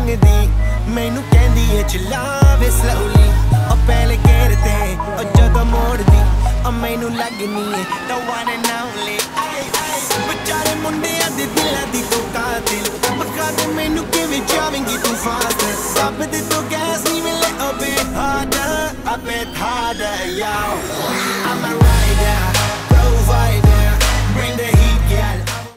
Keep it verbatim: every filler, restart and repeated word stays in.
मंगदी मैनू कहंदी है चलावे slowly ओ पहले कहते ओ जदों मोड़दी ओ मैनू लगनी है the one and only बेचारे मुंडियां दे दिलां दी तू कातिल बखा दे मैनू किवें जावेंगी तू फास्ट सब दे तो गैस नहीं मिले a bit harder a bit harder yo